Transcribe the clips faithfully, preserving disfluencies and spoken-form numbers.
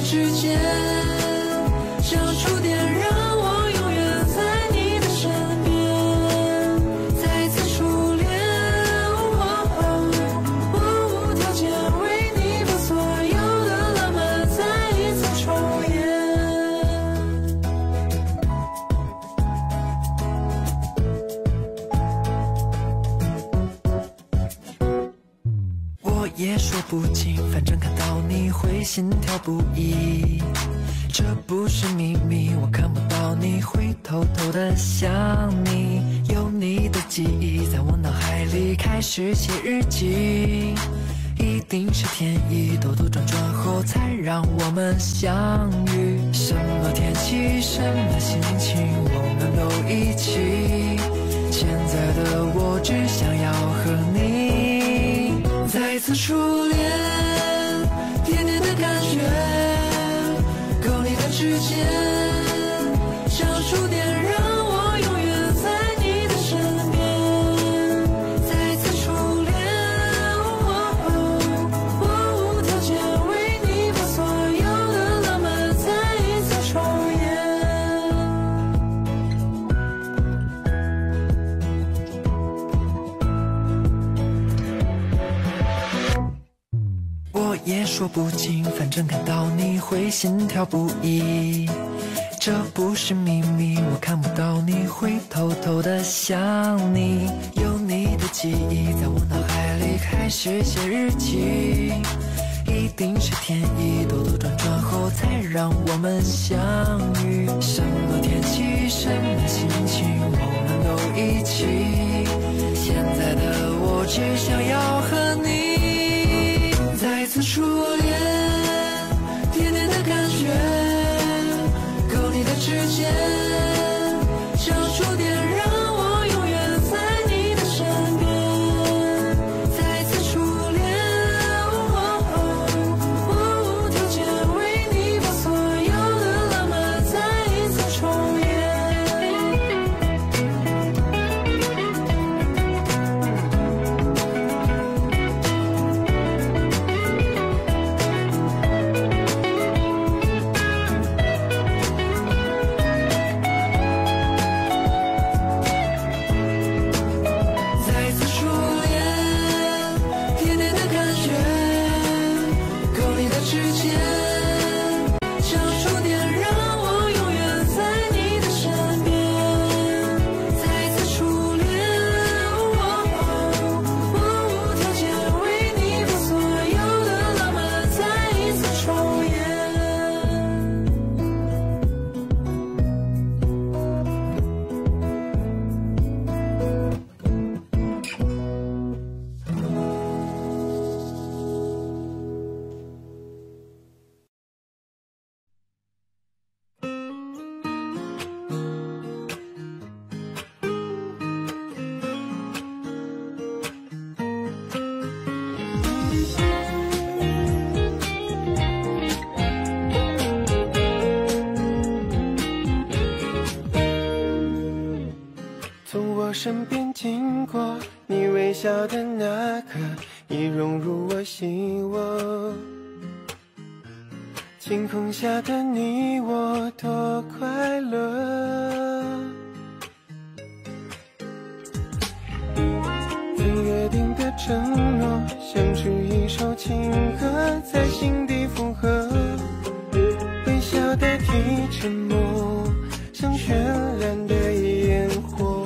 指尖，像触电让我永远在你的身边，再次初恋。我无条件为你把所有的浪漫再一次重演。我也说不清，反正看到你会心跳不已，这不是秘密，我看不到你会偷偷的想你，有你的记忆在我脑海里开始写日记，一定是天意，兜兜转转后才让我们相遇，什么天气什么心情我们都一起，现在的我只想要和你再次初恋，甜甜的感觉，勾你的指尖，像触电让我永远在你的身边，再次初恋。我无条件为你把所有的浪漫再一次重演。我也说不清，反正看到你会心跳不已，这不是秘密，我看不到你会偷偷的想你，有你的记忆在我脑海里开始写日记，一定是天意，兜兜转转后才让我们相遇，什么天气什么心情我们都一起，现在的我只想要和你再次初恋，甜甜的感觉，勾你的指尖，像触电让我永远在你的身边，再次初恋。我无条件为你把所有的浪漫再一次重演。身边经过，你微笑的那刻，已融入我心窝。晴空下的你我多快乐，曾约定的承诺，像是一首情歌，在心底附和。微笑代替沉默，像渲染的烟火。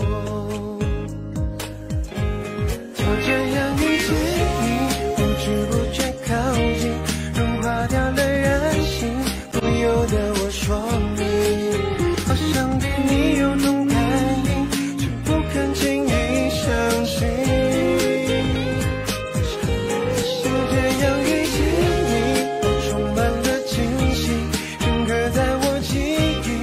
这样遇见你，不知不觉靠近，融化掉了任性，不由得我说明，好像对你有种感应，却不肯轻易相信。就这样遇见你，我充满了惊喜，深刻在我记忆。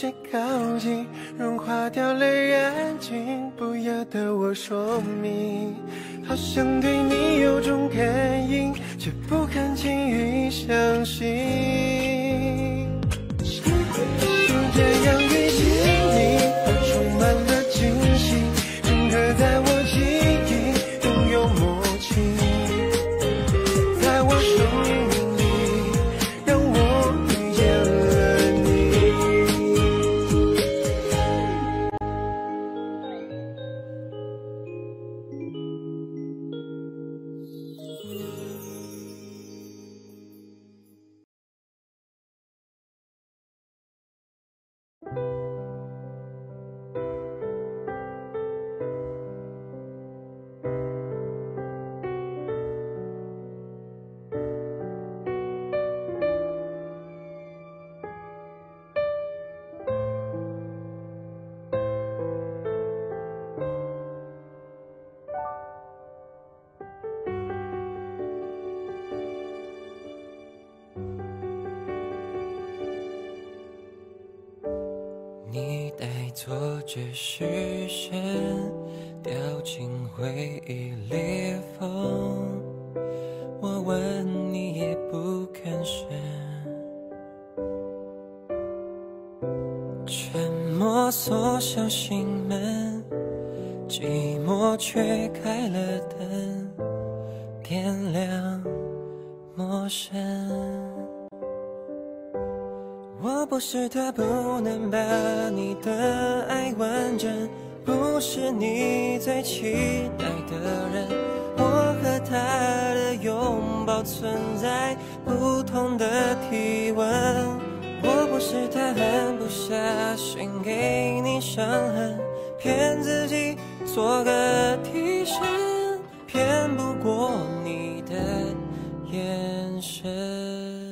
些靠近，融化掉了眼睛，不要对我说明。好想对你有种感应，却不敢轻易相信。就这样遇见你，充满了惊喜，整合在我记忆，拥有默契，在我生命里，让我遇见了你。 你带错只视线，掉进回忆裂缝。我问你也不吭声，沉默锁上心门，寂寞却开了灯，点亮陌生。我不是他，不能把你的爱完整，不是你最期待的人。我和他的拥抱存在不同的体温。我不是他，狠不下心给你伤痕，骗自己做个替身，骗不过你的眼神。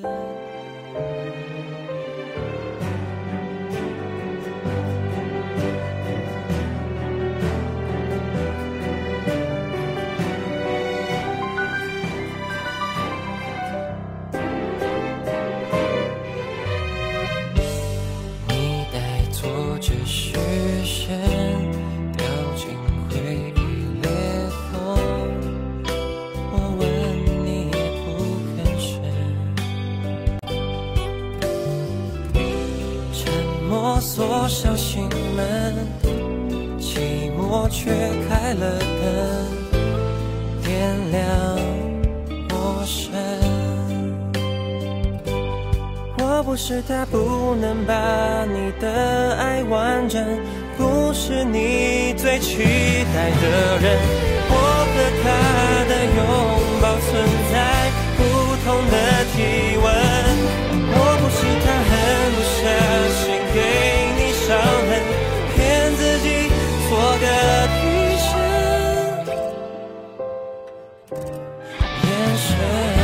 锁上心门，寂寞却开了灯，点亮陌生。我不是他，不能把你的爱完整，不是你最期待的人。我和他的拥抱存在不同的体温。我不是他，狠不下心给你伤痕，骗自己做个替身，眼神。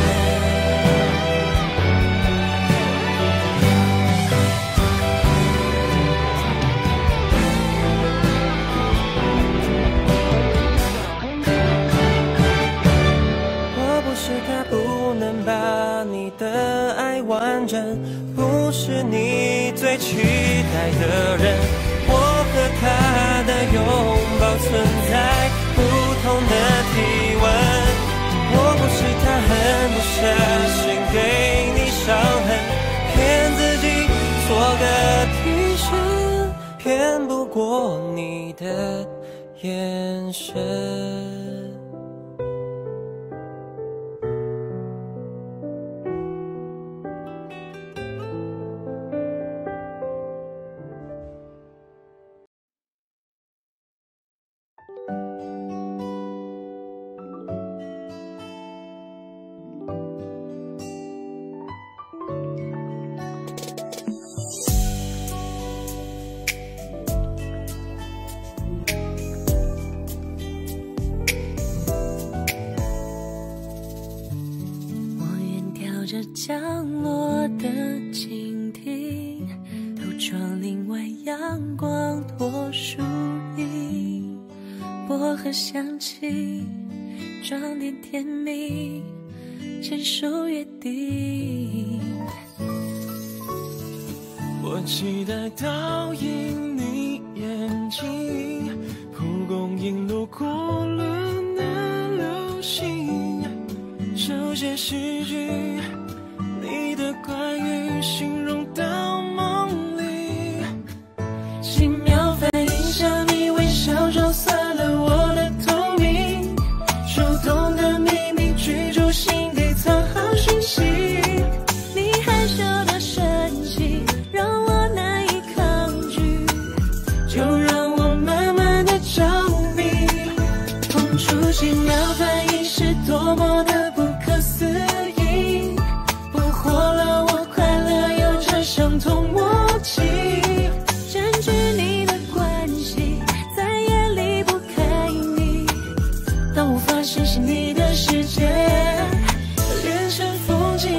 我不是他，不能把你的爱完整，不是你最期待的人。我和他的拥抱存在不同的体温。我不是他，狠不下心给你伤痕，骗自己做个替身，骗不过你的眼神。 降落的蜻蜓，透窗棂外阳光多树荫，薄荷香气装点甜蜜，牵手约定。 我期待倒映你眼睛，蒲公英路过了那流星，手写诗句，你的关于形容到梦里，轻描反应下你微笑撞碎了我的透明，手动的秘密居住心底藏好讯息， 你害羞的神情让我难以抗拒， 就让我慢慢的着迷， 碰触轻描反应是多么的不可思议，捕获了我快乐有着相同默契，占据你的关系再也离不开你，当我发现是你的世界变成风景。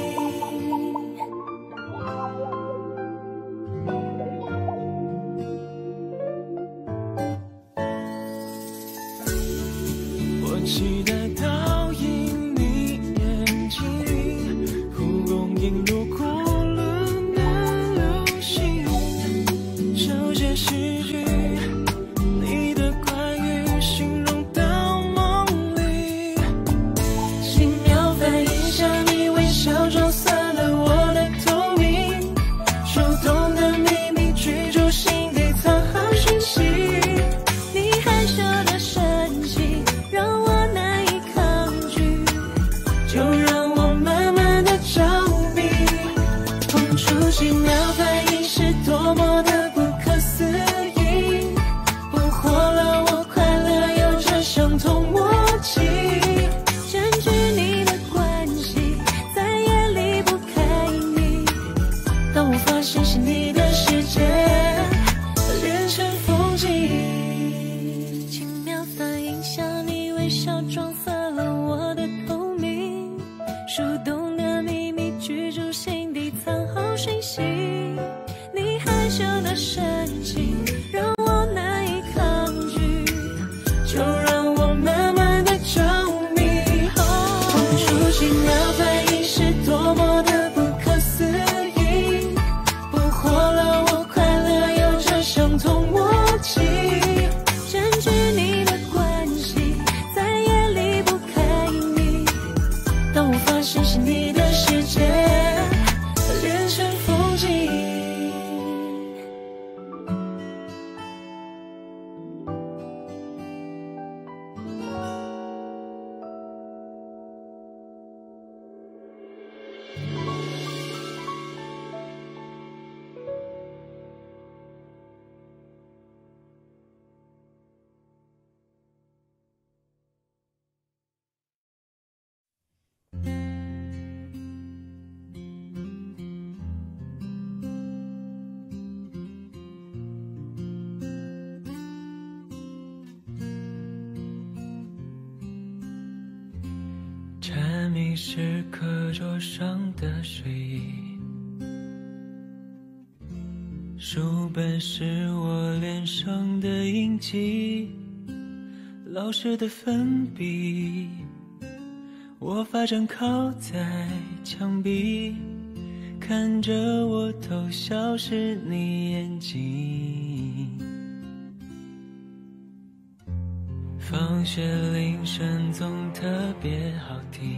我期待倒映你眼睛，蒲公英路过了那流星，手写诗句，你的关于形容到梦里， 轻描反应下你微笑撞碎了我的透明， 手动的秘密居住心底藏好讯息， 你害羞的神情让我难以抗拒， 就让我慢慢的着迷， 碰触轻描反应是多么的不可思议，捕获了我快乐有着相同默契，占据你的关系再也离不开你，当我发现是你的世界变成风景。 轻描反应下你微笑撞碎了我的透明，树洞的秘密居住心底藏好讯息，你害羞的神情让我难以抗拒， 就让我慢慢的着迷， 碰触轻描反应是多么的不可思议，捕获了我快乐有着相同默契，占据你的关系再也离不开你，当我发现是你的世界变成风景。蝉鸣是课桌上的睡意，书本是我脸上的印记，老师的粉笔，我发正靠在墙壁，看着我偷笑时你眼睛，放学铃声总特别好听，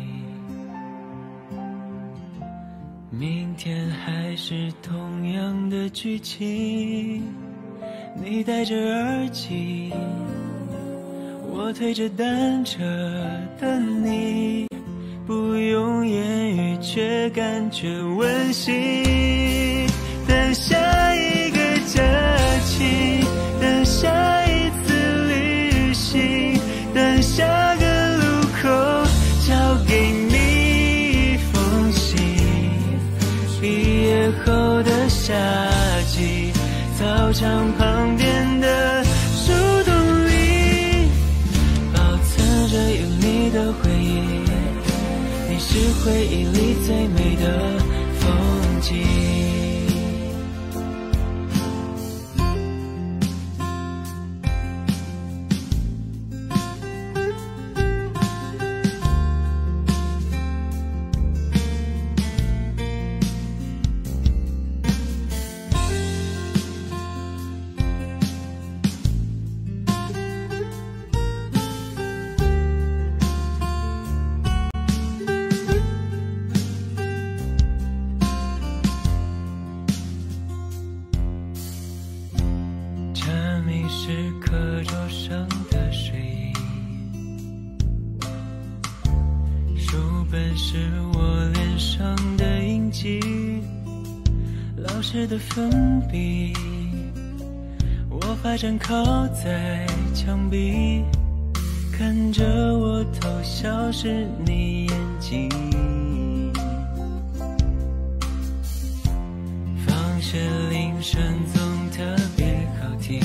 明天还是同样的剧情，你戴着耳机，我推着单车等你，不用言语却感觉温馨，等下一个假期，等下一次旅行，等下个路口交给你一封信，毕业后的夏季，操场旁边的树洞里，保存着有你的回忆，你是回忆里最美的风景。 你是课桌上的水印，书本是我脸上的印记，老师的粉笔，我发站靠在墙壁，看着我偷笑是你眼睛。放学铃声总特别好听，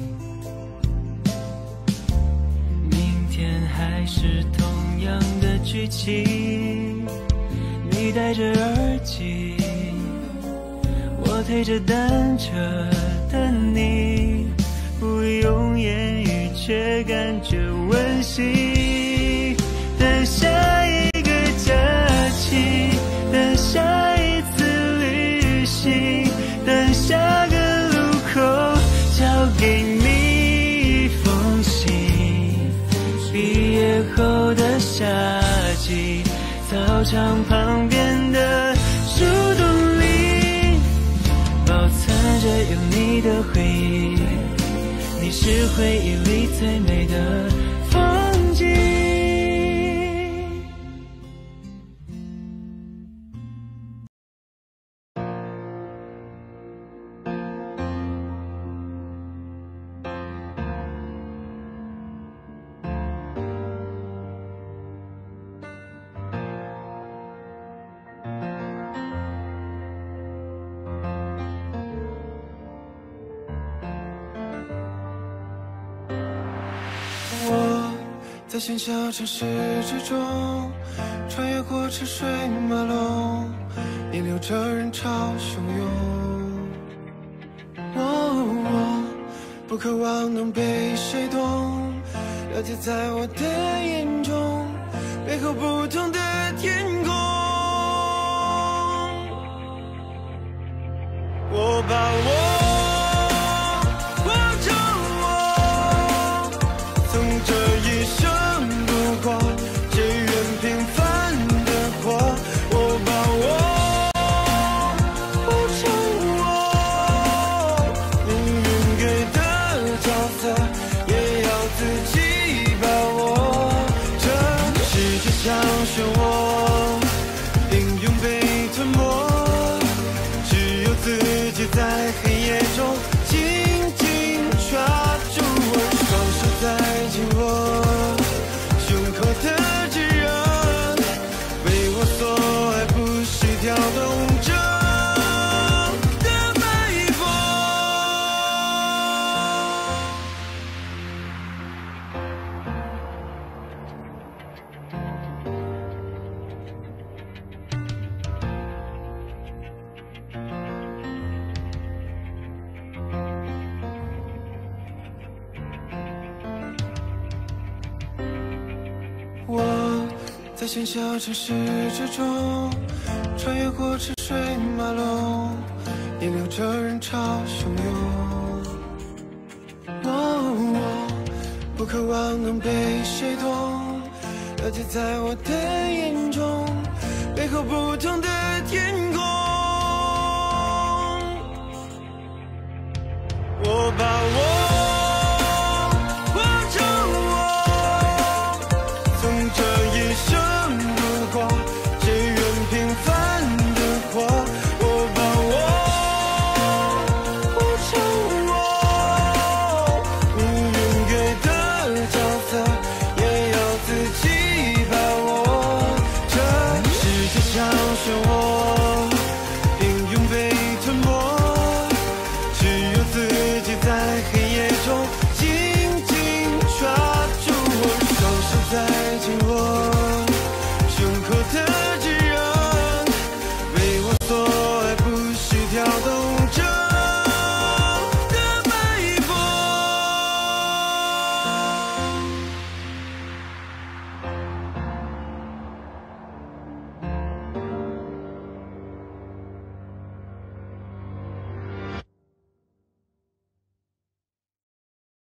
明天还是同样的剧情，你戴着耳机，我推着单车等你，不用言语却感觉温馨。等下一个假期，等下一次旅行，等下个路口交给你一封信。毕业后的夏季，操场旁边的树洞里，保存着有你的回忆，你是回忆里最美的风景。 在喧嚣城市之中，穿越过车水马龙，逆流着人潮汹涌。我我不渴望能被谁懂，了解在我的眼中，背后不同的天空。我把我在喧嚣城市之中，穿越过车水马龙，逆流着人潮汹涌。我我不渴望能被谁懂，了解在我的眼中，背后不同的天空。我把我